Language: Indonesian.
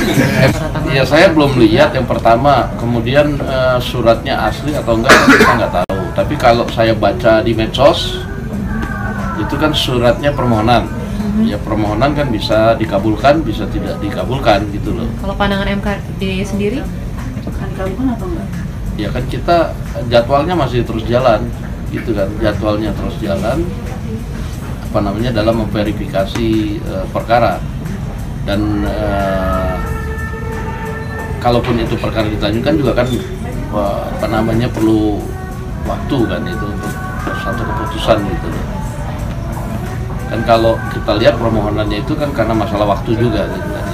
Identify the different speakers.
Speaker 1: Ya saya belum lihat yang pertama, kemudian suratnya asli atau enggak kita nggak tahu. Tapi kalau saya baca di medsos, itu kan suratnya permohonan. Ya permohonan kan bisa dikabulkan, bisa tidak dikabulkan gitu loh.
Speaker 2: Kalau pandangan MKD sendiri,
Speaker 3: Akan dikabulkan atau enggak?
Speaker 1: Ya kan kita jadwalnya masih terus jalan, gitu kan, jadwalnya terus jalan. Apa namanya dalam memverifikasi perkara dan kalaupun itu perkara dilanjutkan juga kan apa namanya perlu waktu kan itu untuk satu keputusan gitu loh. Kan kalau kita lihat permohonannya itu kan karena masalah waktu juga gitu kan.